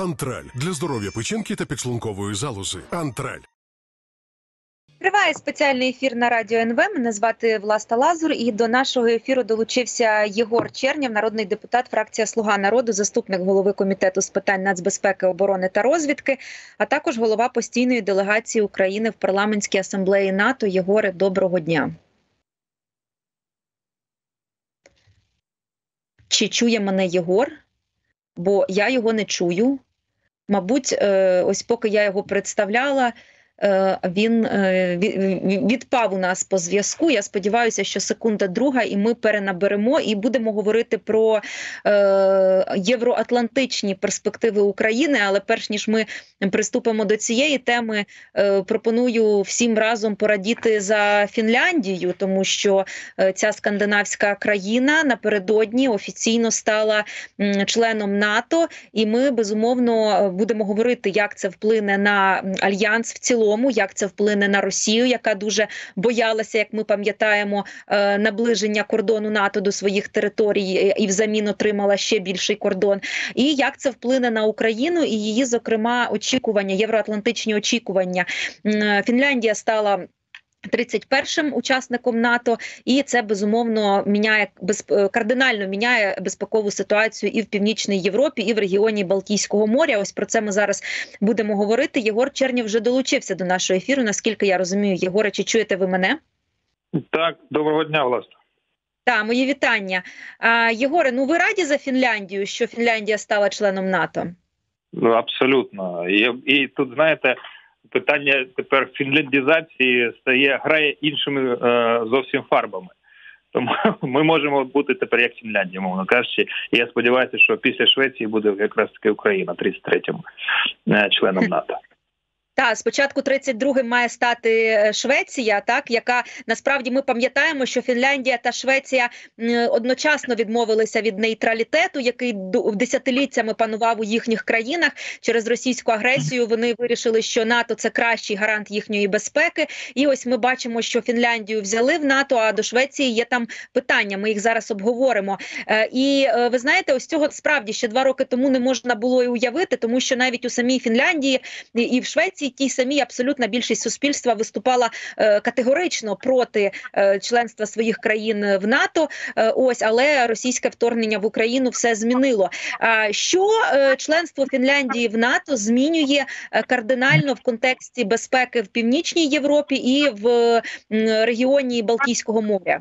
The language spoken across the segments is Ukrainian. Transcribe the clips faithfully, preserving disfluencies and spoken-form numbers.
Антраль для здоров'я печінки та підшлункової залози. Антраль. Триває спеціальний ефір на Радіо ен ве. Мене звати Власта Лазур, і до нашого ефіру долучився Єгор Чернєв, народний депутат, фракція «Слуга народу», заступник голови Комітету з питань нацбезпеки, оборони та розвідки, а також голова постійної делегації України в Парламентській асамблеї НАТО. Єгоре, доброго дня. Чи чує мене Єгор? Бо я його не чую. Мабуть, ось поки я його представляла, він відпав у нас по зв'язку. Я сподіваюся, що секунда друга і ми перенаберемо і будемо говорити про євроатлантичні перспективи України. Але перш ніж ми приступимо до цієї теми, пропоную всім разом порадіти за Фінляндію, тому що ця скандинавська країна напередодні офіційно стала членом НАТО, і ми, безумовно, будемо говорити, як це вплине на альянс в цілому, як це вплине на Росію, яка дуже боялася, як ми пам'ятаємо, наближення кордону НАТО до своїх територій і взамін отримала ще більший кордон, і як це вплине на Україну і її, зокрема, очікування, євроатлантичні очікування. Фінляндія стала тридцять першим учасником НАТО, і це, безумовно, міняє, кардинально міняє безпекову ситуацію і в Північній Європі, і в регіоні Балтійського моря. Ось про це ми зараз будемо говорити. Єгор Чернєв вже долучився до нашого ефіру, наскільки я розумію. Єгоре, чи чуєте ви мене? Так, доброго дня, власне. Так, мої вітання. А, Єгоре, ну ви раді за Фінляндію, що Фінляндія стала членом НАТО? Ну, абсолютно. І, і тут, знаєте, питання тепер фінляндізації стає, грає іншими е, зовсім фарбами. Тому ми можемо бути тепер як Фінляндія, мовно кажучи. І я сподіваюся, що після Швеції буде якраз таки Україна тридцять третім е, членом НАТО. Так, спочатку тридцять другим має стати Швеція, так, яка, насправді, ми пам'ятаємо, що Фінляндія та Швеція одночасно відмовилися від нейтралітету, який десятиліттями панував у їхніх країнах. Через російську агресію вони вирішили, що НАТО – це кращий гарант їхньої безпеки. І ось ми бачимо, що Фінляндію взяли в НАТО, а до Швеції є там питання, ми їх зараз обговоримо. І ви знаєте, ось цього справді ще два роки тому не можна було і уявити, тому що навіть у самій Фінляндії і в Швеції тій самій абсолютна більшість суспільства виступала е, категорично проти е, членства своїх країн в НАТО. Е, ось, але російське вторгнення в Україну все змінило. А що е, членство Фінляндії в НАТО змінює е, кардинально в контексті безпеки в Північній Європі і в е, регіоні Балтійського моря?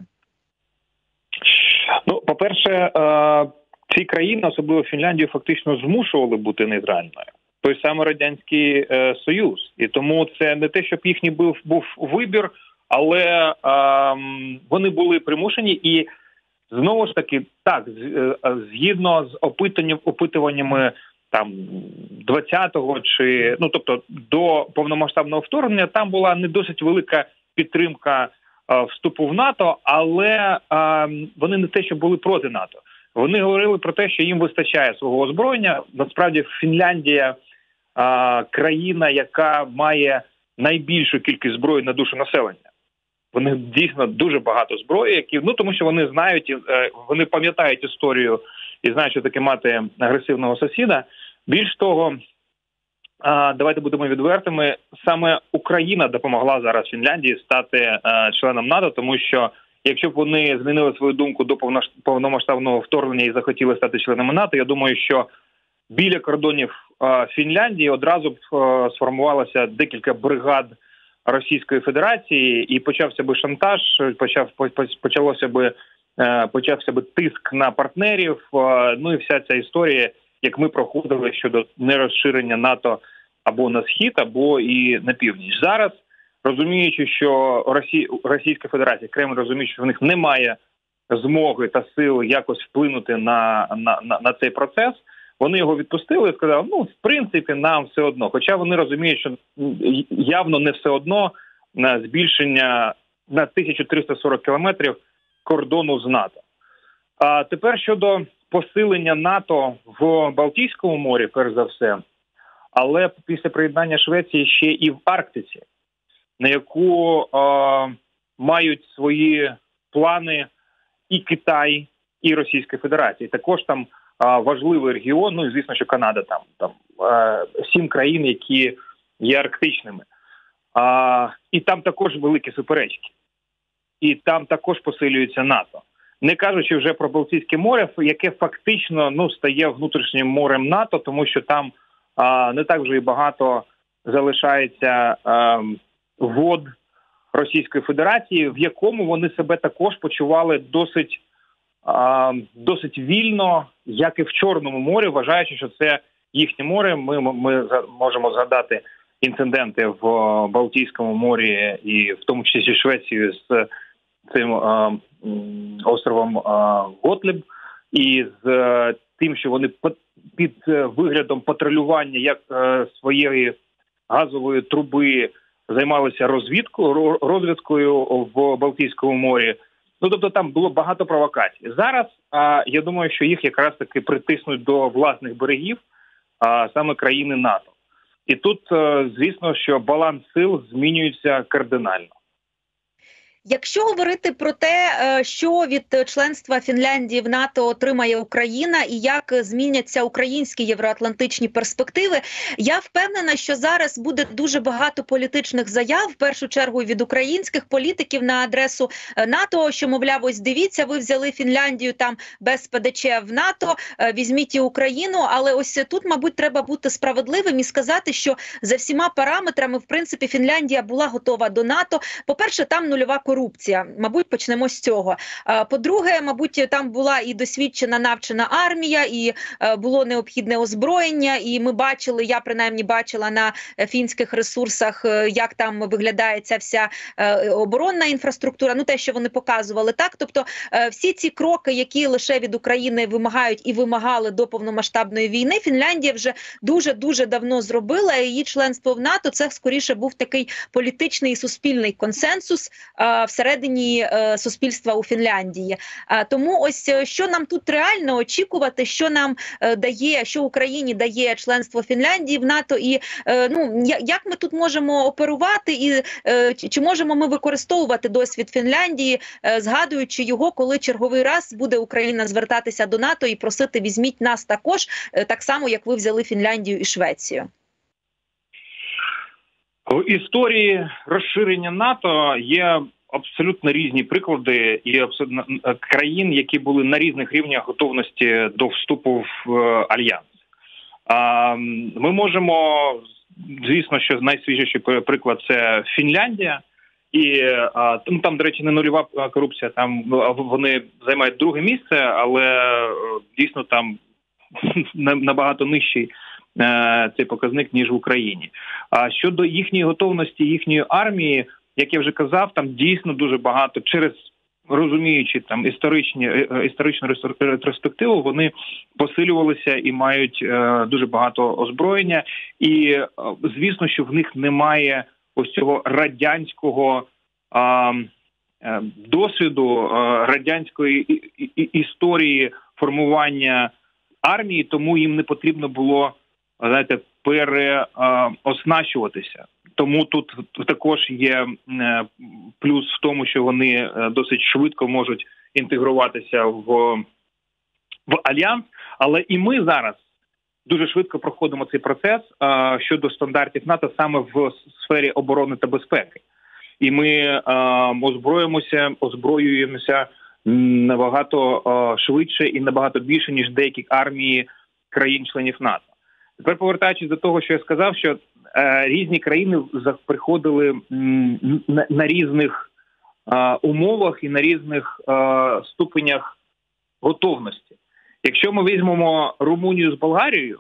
Ну, по-перше, е, ці країни, особливо Фінляндію, фактично змушували бути нейтральною. Той самий Радянський е, Союз. І тому це не те, щоб їхній був, був вибір, але е, вони були примушені. І знову ж таки, так, з, е, згідно з опитанням, опитуваннями там двадцятого чи, ну, тобто до повномасштабного вторгнення, там була не досить велика підтримка е, вступу в НАТО, але е, вони не те, що були проти НАТО. Вони говорили про те, що їм вистачає свого озброєння. Насправді Фінляндія а, країна, яка має найбільшу кількість зброї на душу населення. Вони дійсно дуже багато зброї, які, ну тому що вони знають, вони пам'ятають історію і знають, що таке мати агресивного сусіда. Більш того, а, давайте будемо відвертими, саме Україна допомогла зараз Фінляндії стати а, членом НАТО, тому що якщо б вони змінили свою думку до повномасштабного вторгнення і захотіли стати членами НАТО, я думаю, що біля кордонів е, Фінляндії одразу б е, сформувалося декілька бригад Російської Федерації і почався би шантаж, почав, почалося би, е, почався би тиск на партнерів, е, ну і вся ця історія, як ми проходили щодо нерозширення НАТО або на схід, або і на північ. Зараз, розуміючи, що Росі... Російська Федерація, Кремль розуміє, що в них немає змоги та сили якось вплинути на, на, на, на цей процес, вони його відпустили і сказали, ну, в принципі, нам все одно. Хоча вони розуміють, що явно не все одно на збільшення на тисячу триста сорок кілометрів кордону з НАТО. А тепер щодо посилення НАТО в Балтійському морі, перш за все, але після приєднання Швеції ще і в Арктиці, на яку е, мають свої плани і Китай, і Російська Федерація. Також там важливий регіон. Ну і звісно, що Канада там там сім країн, які є арктичними. А, і там також великі суперечки. І там також посилюється НАТО. Не кажучи вже про Балтійське море, яке фактично ну, стає внутрішнім морем НАТО, тому що там а, не так вже і багато залишається а, вод Російської Федерації, в якому вони себе також почували досить, а, досить вільно, як і в Чорному морі, вважаючи, що це їхнє море. Ми, ми можемо згадати інциденти в Балтійському морі і в тому числі Швецію з цим а, островом а, Готліб і з а, тим, що вони під виглядом патрулювання як а, своєї газової труби займалися розвідкою, розвідкою в Балтійському морі. Ну, тобто там було багато провокацій. Зараз а, я думаю, що їх якраз таки притиснуть до власних берегів, а саме країни НАТО. І тут, звісно, що баланс сил змінюється кардинально. Якщо говорити про те, що від членства Фінляндії в НАТО отримає Україна і як зміняться українські євроатлантичні перспективи, я впевнена, що зараз буде дуже багато політичних заяв, в першу чергу від українських політиків на адресу НАТО, що, мовляв, ось дивіться, ви взяли Фінляндію там без ПДЧ в НАТО, візьміть і Україну, але ось тут, мабуть, треба бути справедливим і сказати, що за всіма параметрами, в принципі, Фінляндія була готова до НАТО. По-перше, там нульова корупція. Мабуть, почнемо з цього. По-друге, мабуть, там була і досвідчена навчена армія, і було необхідне озброєння, і ми бачили, я принаймні бачила на фінських ресурсах, як там виглядає ця вся оборонна інфраструктура, ну те, що вони показували, так? Тобто всі ці кроки, які лише від України вимагають і вимагали до повномасштабної війни, Фінляндія вже дуже-дуже давно зробила, і її членство в НАТО – це скоріше був такий політичний і суспільний консенсус всередині суспільства у Фінляндії. Тому ось що нам тут реально очікувати, що нам дає, що Україні дає членство Фінляндії в НАТО, і ну як ми тут можемо оперувати, і чи можемо ми використовувати досвід Фінляндії, згадуючи його, коли черговий раз буде Україна звертатися до НАТО і просити візьміть нас також, так само як ви взяли Фінляндію і Швецію. В історії розширення НАТО є абсолютно різні приклади і абсолютно країн, які були на різних рівнях готовності до вступу в альянс. Ми можемо, звісно, що найсвіжіший приклад – це Фінляндія. І ну, там, до речі, не нульова корупція, там вони займають друге місце, але дійсно там набагато нижчий цей показник, ніж в Україні. А щодо їхньої готовності, їхньої армії, як я вже казав, там дійсно дуже багато, через розуміючи там історичні, історичну ретроспективу, вони посилювалися і мають е, дуже багато озброєння. І, е, звісно, що в них немає ось цього радянського е, е, досвіду, е, радянської і, і, історії формування армії, тому їм не потрібно було, знаєте, переоснащуватися. Тому тут також є плюс в тому, що вони досить швидко можуть інтегруватися в, в альянс. Але і ми зараз дуже швидко проходимо цей процес а, щодо стандартів НАТО саме в сфері оборони та безпеки. І ми а, озброюємося, озброюємося набагато а, швидше і набагато більше, ніж деякі армії країн-членів НАТО. Тепер, повертаючись до того, що я сказав, що е, різні країни приходили м, на, на різних е, умовах і на різних е, ступенях готовності. Якщо ми візьмемо Румунію з Болгарією,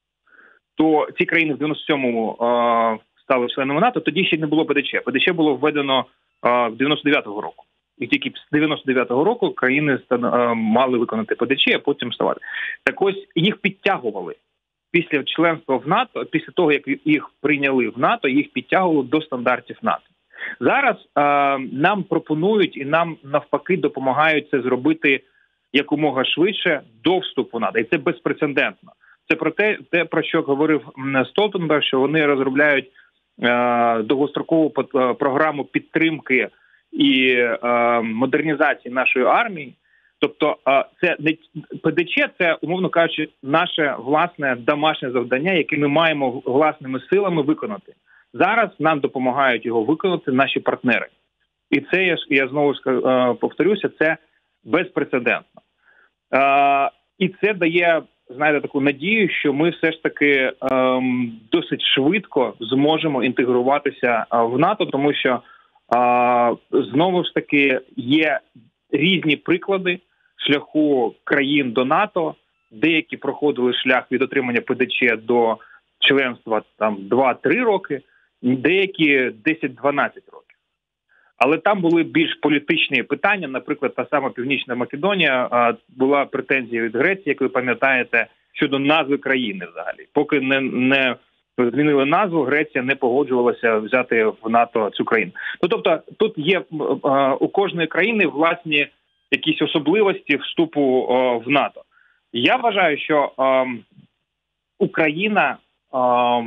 то ці країни в дев'яносто сьомому е, стали членами НАТО, тоді ще не було ПДЧ. ПДЧ було введено е, в дев'яносто дев'ятого року. І тільки з дев'яносто дев'ятого року країни е, мали виконати ПДЧ, а потім ставати. Так ось їх підтягували. Після членства в НАТО, після того, як їх прийняли в НАТО, їх підтягували до стандартів НАТО. Зараз е, нам пропонують і нам навпаки допомагають це зробити якомога швидше до вступу в НАТО. І це безпрецедентно. Це про те, те про що говорив Столтенберг, що вони розробляють е, довгострокову програму підтримки і е, модернізації нашої армії. Тобто це не ПДЧ, це, умовно кажучи, наше власне домашнє завдання, яке ми маємо власними силами виконати. Зараз нам допомагають його виконати наші партнери. І це, я, я знову повторюся, це безпрецедентно. І це дає, знаєте, таку надію, що ми все ж таки ем, досить швидко зможемо інтегруватися в НАТО, тому що е, знову ж таки є різні приклади шляху країн до НАТО. Деякі проходили шлях від отримання ПДЧ до членства там два-три роки, деякі десять-дванадцять років. Але там були більш політичні питання. Наприклад, та сама Північна Македонія, а, була претензія від Греції, як ви пам'ятаєте, щодо назви країни взагалі. Поки не, не змінили назву, Греція не погоджувалася взяти в НАТО цю країну. Ну, тобто, тут є а, у кожної країни власні якісь особливості вступу а, в НАТО. Я вважаю, що а, Україна а,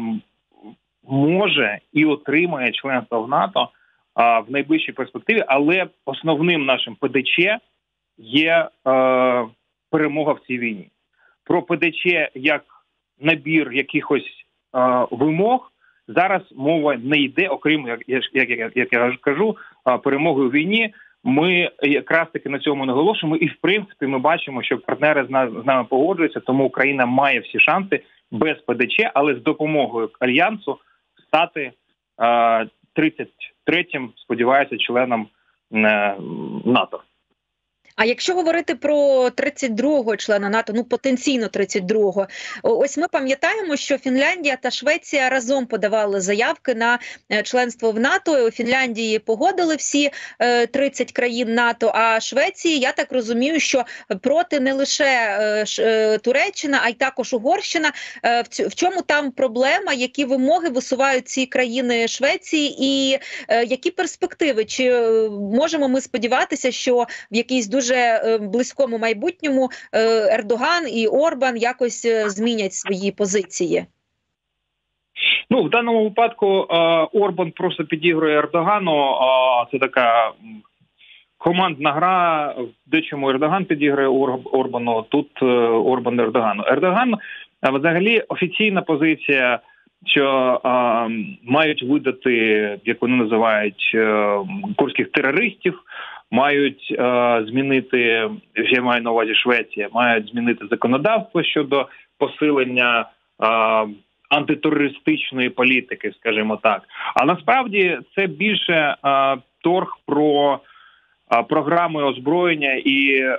може і отримає членство в НАТО а, в найближчій перспективі, але основним нашим ПДЧ є е, перемога в цій війні. Про ПДЧ як набір якихось е, вимог зараз мова не йде, окрім, як, як, як, як я кажу, е, перемоги у війні. Ми якраз таки на цьому наголошуємо і, в принципі, ми бачимо, що партнери з, нас, з нами погоджуються, тому Україна має всі шанси без ПДЧ, але з допомогою Альянсу стати е, тридцять третім, сподіваюся, членом е, НАТО. А якщо говорити про тридцять другого члена НАТО, ну потенційно тридцять другого, ось ми пам'ятаємо, що Фінляндія та Швеція разом подавали заявки на членство в НАТО. У Фінляндії погодили всі тридцять країн НАТО, а Швеції, я так розумію, що проти не лише Туреччина, а й також Угорщина. В чому там проблема, які вимоги висувають ці країни Швеції і які перспективи? Чи можемо ми сподіватися, що в якійсь дуже Дуже близькому майбутньому Ердоган і Орбан якось змінять свої позиції? Ну, в даному випадку Орбан просто підігрує Ердогану. Це така командна гра, в дечому Ердоган підігрує Орбану, тут Орбан Ердогану. Ердоган, взагалі, офіційна позиція, що а, мають видати, як вони називають, курських терористів, мають е, змінити, я маю на увазі Швеція, мають змінити законодавство щодо посилення е, антитерористичної політики, скажімо так. А насправді це більше е, торг про е, програми озброєння і е,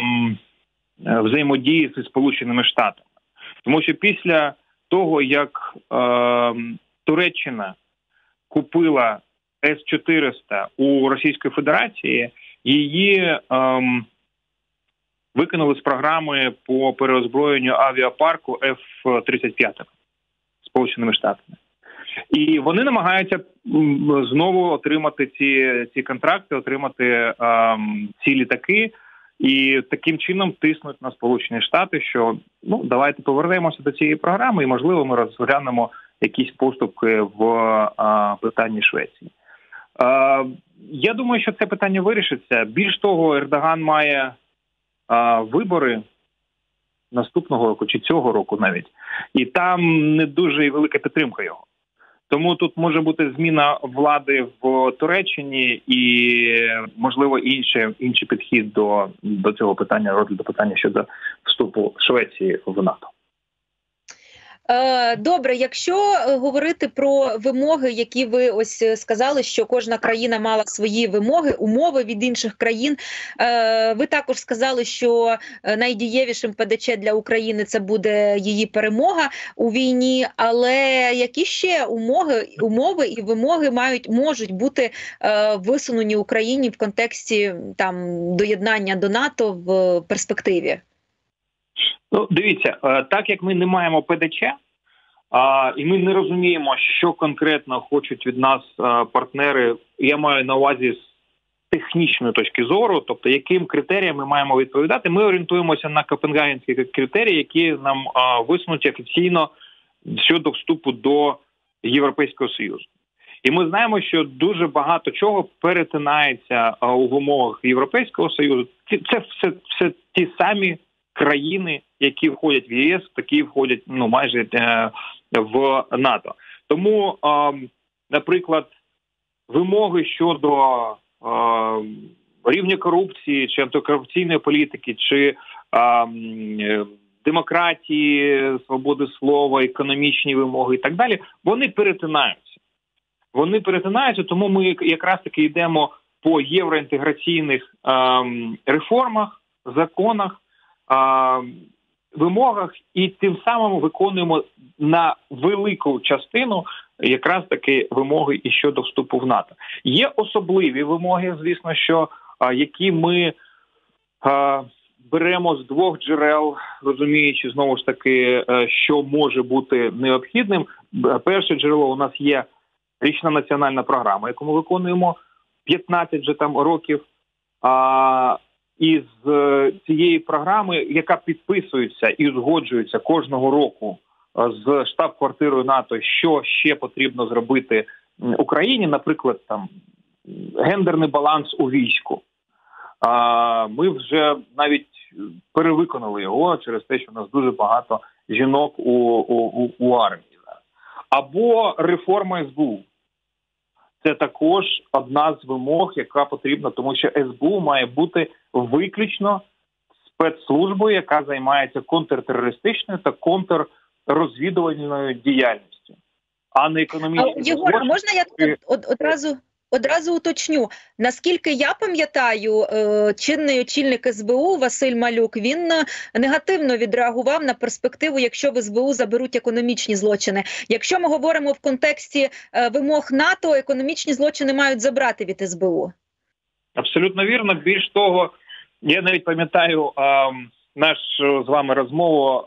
е, взаємодії зі Сполученими Штатами. Тому що після того, як е, Туреччина купила С чотириста у Російської Федерації, її ем, викинули з програми по переозброєнню авіапарку Ф тридцять п'ять Сполученими Штатами. І вони намагаються м, знову отримати ці, ці контракти, отримати ем, ці літаки, і таким чином тиснуть на Сполучені Штати, що ну давайте повернемося до цієї програми і, можливо, ми розглянемо якісь поступки в а, питанні Швеції. А, я думаю, що це питання вирішиться. Більш того, Ердоган має а, вибори наступного року чи цього року навіть, і там не дуже велика підтримка його. Тому тут може бути зміна влади в Туреччині і, можливо, інший, інший підхід до, до цього питання, розгляду питання щодо вступу Швеції в НАТО. Добре, якщо говорити про вимоги, які ви ось сказали, що кожна країна мала свої вимоги, умови від інших країн. Ви також сказали, що найдієвішим ПДЧ для України – це буде її перемога у війні, але які ще умови, умови і вимоги мають, можуть бути висунені Україні в контексті там доєднання до НАТО в перспективі? Ну, дивіться, так як ми не маємо ПДЧ, а, і ми не розуміємо, що конкретно хочуть від нас а, партнери, я маю на увазі з технічної точки зору, тобто яким критеріям ми маємо відповідати, ми орієнтуємося на копенгагенські критерії, які нам а, висунуті офіційно щодо вступу до Європейського Союзу. І ми знаємо, що дуже багато чого перетинається у вимогах Європейського Союзу. Це все, все ті самі країни, які входять в ЄС, такі входять ну майже е, в НАТО. Тому, е, наприклад, вимоги щодо е, рівня корупції, чи антикорупційної політики, чи е, демократії, свободи слова, економічні вимоги і так далі, вони перетинаються. Вони перетинаються, тому ми якраз таки йдемо по євроінтеграційних е, реформах, законах, е, вимогах і тим самим виконуємо на велику частину якраз таки вимоги і щодо вступу в НАТО. Є особливі вимоги, звісно, що е, які ми е, беремо з двох джерел, розуміючи, знову ж таки, е, що може бути необхідним. Перше джерело у нас є річна національна програма, яку ми виконуємо п'ятнадцять вже там років. А, із цієї програми, яка підписується і узгоджується кожного року з штаб-квартирою НАТО, що ще потрібно зробити Україні, наприклад, там гендерний баланс у війську. А, ми вже навіть перевиконали його через те, що у нас дуже багато жінок у, у, у армії. Або реформа ес бе у. Це також одна з вимог, яка потрібна, тому що ес бе у має бути виключно спецслужбою, яка займається контртерористичною та контррозвідувальною діяльністю, а не економічною. Єгор, а можна я тут од, одразу... Одразу уточню, наскільки я пам'ятаю, чинний очільник ес бе у Василь Малюк, він негативно відреагував на перспективу, якщо в ес бе у заберуть економічні злочини. Якщо ми говоримо в контексті вимог НАТО, економічні злочини мають забрати від ес бе у. Абсолютно вірно. Більш того, я навіть пам'ятаю нашу з вами розмову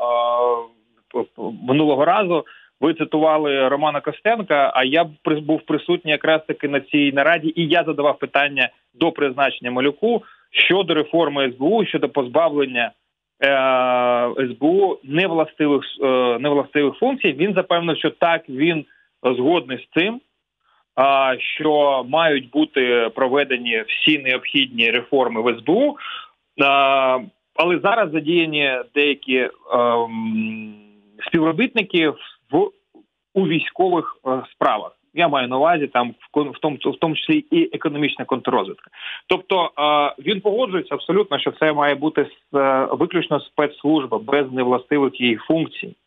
минулого разу. Ви цитували Романа Костенка, а я був присутній якраз таки на цій нараді, і я задавав питання до призначення Малюку щодо реформи ес бе у, щодо позбавлення е- ес бе у невластивих, е- невластивих функцій. Він запевнив, що так, він згодний з цим, е- що мають бути проведені всі необхідні реформи в ес бе у, е- але зараз задіяні деякі е- співробітники в у військових е, справах. Я маю на увазі там в, в, тому, в тому числі і економічна контррозвідка. Тобто е, він погоджується абсолютно, що це має бути з, е, виключно спецслужба, без невластивих її функцій. Е,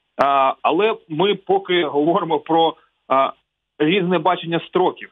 але ми поки говоримо про е, різне бачення строків.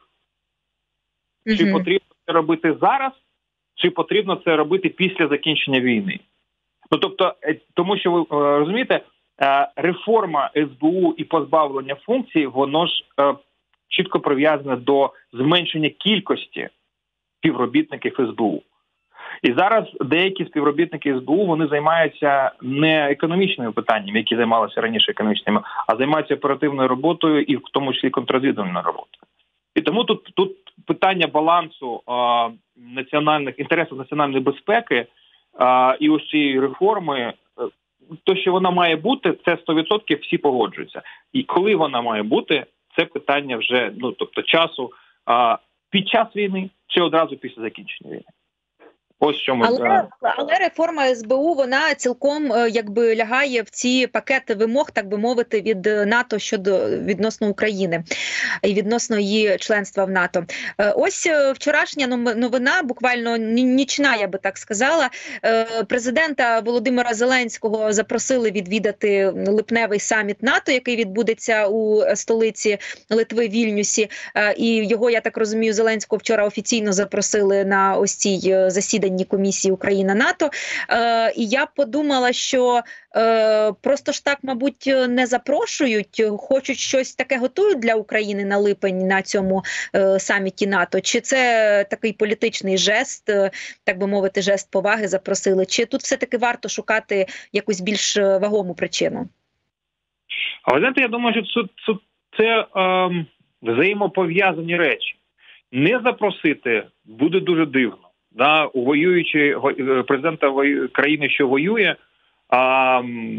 Mm-hmm. Чи потрібно це робити зараз, чи потрібно це робити після закінчення війни. Ну, тобто, е, тому що ви е, розумієте, реформа ес бе у і позбавлення функцій, воно ж е, чітко прив'язане до зменшення кількості співробітників ес бе у. І зараз деякі співробітники ес бе у, вони займаються не економічними питаннями, які займалися раніше економічними, а займаються оперативною роботою і в тому числі контррозвідувальною роботою. І тому тут, тут питання балансу е, національних інтересів національної безпеки е, і ось цієї реформи, то, що вона має бути, це сто відсотків всі погоджуються. І коли вона має бути, це питання вже, ну, тобто часу а, під час війни чи одразу після закінчення війни. Ось що ми... Але, але реформа ес бе у, вона цілком якби лягає в ці пакети вимог, так би мовити, від НАТО щодо відносно України і відносно її членства в НАТО. Ось вчорашня новина, буквально нічна, я би так сказала, президента Володимира Зеленського запросили відвідати липневий саміт НАТО, який відбудеться у столиці Литви Вільнюсі. І його, я так розумію, Зеленського вчора офіційно запросили на ось цій засіданні комісії Україна-НАТО. Е, і я подумала, що е, просто ж так, мабуть, не запрошують, хочуть щось таке готують для України на липень на цьому е, саміті НАТО. Чи це такий політичний жест, е, так би мовити, жест поваги запросили? Чи тут все-таки варто шукати якусь більш вагому причину? А ви знаєте, я думаю, що це, це е, взаємопов'язані речі. Не запросити буде дуже дивно. Да, у воюючої президента країни, що воює, а,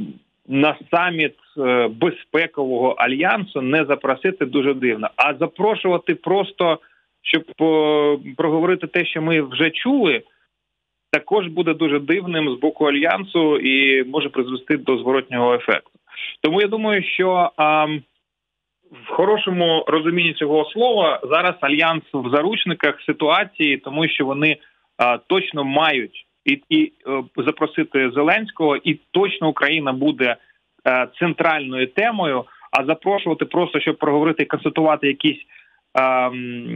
на саміт безпекового альянсу не запросити дуже дивно. А запрошувати просто, щоб проговорити те, що ми вже чули, також буде дуже дивним з боку альянсу і може призвести до зворотнього ефекту. Тому я думаю, що а, в хорошому розумінні цього слова зараз альянс в заручниках ситуації, тому що вони а, точно мають і, і а, запросити Зеленського, і точно Україна буде а, центральною темою, а запрошувати просто, щоб проговорити і констатувати якісь а,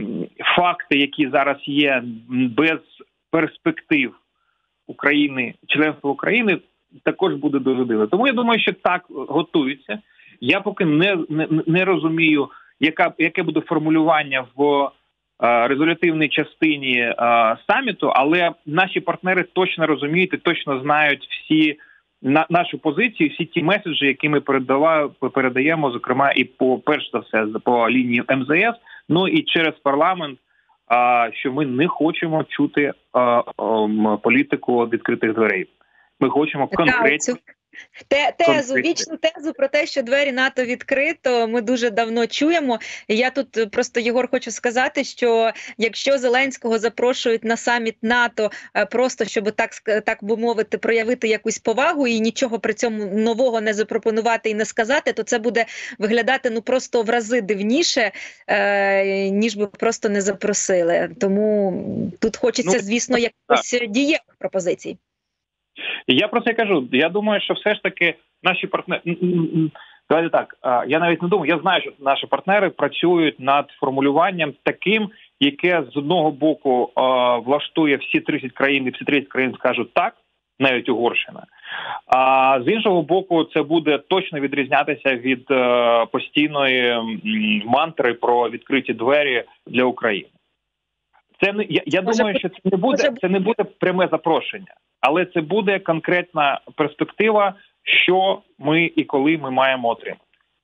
факти, які зараз є без перспектив України, членства України, також буде дуже дивно. Тому я думаю, що так готуються. Я поки не, не, не розумію, яка, яке буде формулювання в а, резолютивній частині а, саміту, але наші партнери точно розуміють і точно знають всі на, нашу позицію, всі ті меседжі, які ми передаємо, зокрема, і по, перш за все, по лінії ем зе ес, ну і через парламент, а, що ми не хочемо чути а, а, політику відкритих дверей. Ми хочемо конкретні... Те, тезу, вічну тезу про те, що двері НАТО відкрито, ми дуже давно чуємо. І я тут просто, Єгор, хочу сказати, що якщо Зеленського запрошують на саміт НАТО просто, щоб так, так би мовити, проявити якусь повагу і нічого при цьому нового не запропонувати і не сказати, то це буде виглядати ну просто в рази дивніше, е, ніж би просто не запросили. Тому тут хочеться, звісно, якось дієвих пропозицій. Я про це кажу. Я думаю, що все ж таки наші партнери... Давайте так, я навіть не думаю, я знаю, що наші партнери працюють над формулюванням таким, яке з одного боку влаштує всі тридцять країн, і всі тридцять країн скажуть так, навіть Угорщина. А з іншого боку, це буде точно відрізнятися від постійної мантри про відкриті двері для України. Це не я, я думаю, що це не буде це не буде пряме запрошення, але це буде конкретна перспектива, що ми і коли ми маємо отримати.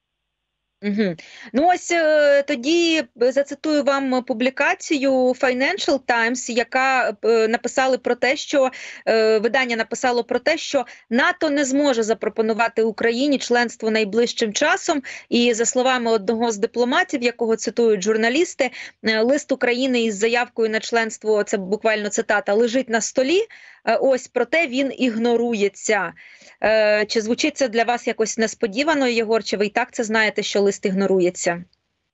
Угу. Ну ось е, тоді зацитую вам публікацію Financial Times, яка е, написали про те, що е, видання написало про те, що НАТО не зможе запропонувати Україні членство найближчим часом. І за словами одного з дипломатів, якого цитують журналісти, е, лист України із заявкою на членство, це буквально цитата, лежить на столі. Е, ось проте він ігнорується. Е, чи звучить це для вас якось несподівано, Єгор? Чи ви і так це знаєте, що лист ігнорується?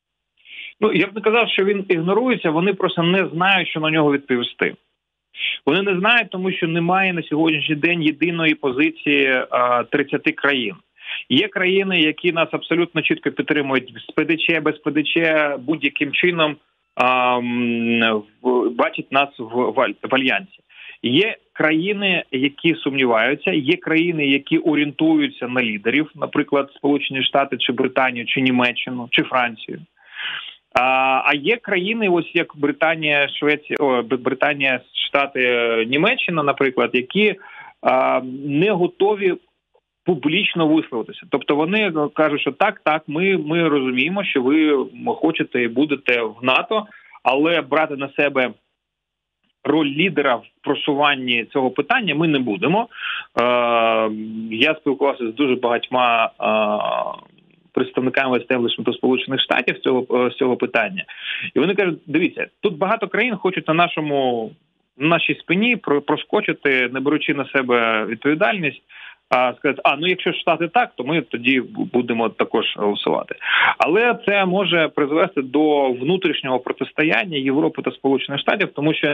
Ну, я б не казав, що він ігнорується, вони просто не знають, що на нього відповісти. Вони не знають, тому що немає на сьогоднішній день єдиної позиції а, тридцяти країн. Є країни, які нас абсолютно чітко підтримують з пе де че, без пе де че, будь-яким чином а, в, бачать нас в, в, в альянсі. Є країни, які сумніваються, є країни, які орієнтуються на лідерів, наприклад, Сполучені Штати, чи Британію, чи Німеччину, чи Францію. А, а є країни, ось як Британія, Швеція, о, Британія, Штати, Німеччина, наприклад, які а, не готові публічно висловитися. Тобто вони кажуть, що так, так, ми, ми розуміємо, що ви хочете і будете в НАТО, але брати на себе роль лідера в просуванні цього питання ми не будемо. Е, я спілкувався з дуже багатьма е, представниками естеблішменту Сполучених Штатів з цього, з цього питання. І вони кажуть, дивіться, тут багато країн хочуть на нашому, на нашій спині проскочити, не беручи на себе відповідальність, а сказати, а, ну якщо Штати так, то ми тоді будемо також голосувати. Але це може призвести до внутрішнього протистояння Європи та Сполучених Штатів, тому що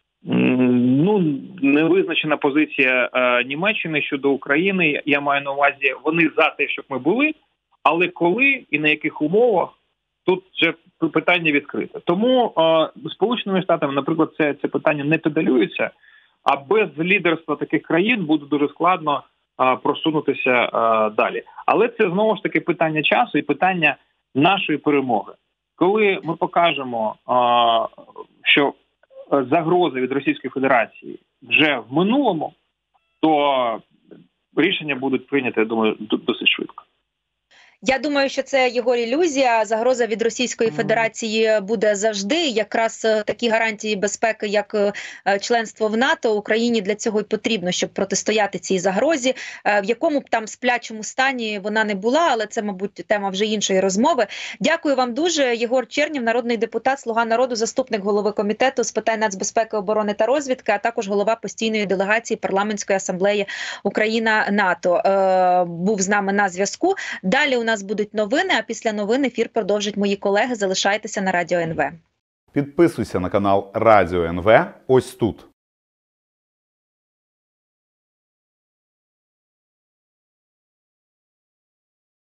ну, невизначена позиція е, Німеччини щодо України, я маю на увазі, вони за те, щоб ми були, але коли і на яких умовах, тут вже питання відкрите. Тому е, Сполученими Штатами, наприклад, це, це питання не педалюється, а без лідерства таких країн буде дуже складно е, просунутися е, далі. Але це знову ж таки питання часу і питання нашої перемоги. Коли ми покажемо, е, що загрози від Російської Федерації вже в минулому, то рішення будуть прийняті, я думаю, досить швидко. Я думаю, що це його ілюзія. Загроза від Російської Федерації буде завжди. Якраз такі гарантії безпеки, як членство в НАТО, Україні для цього й потрібно, щоб протистояти цій загрозі. В якому б там сплячому стані вона не була, але це, мабуть, тема вже іншої розмови. Дякую вам дуже. Єгор Чернєв, народний депутат, «Слуга народу», заступник голови комітету з питань нацбезпеки, оборони та розвідки, а також голова постійної делегації Парламентської асамблеї Україна-НАТО. Е, був з нами на зв'язку. Далі у нас будуть новини, а після новин ефір продовжать мої колеги. Залишайтеся на Радіо ен ве. Підписуйся на канал Радіо ен ве ось тут.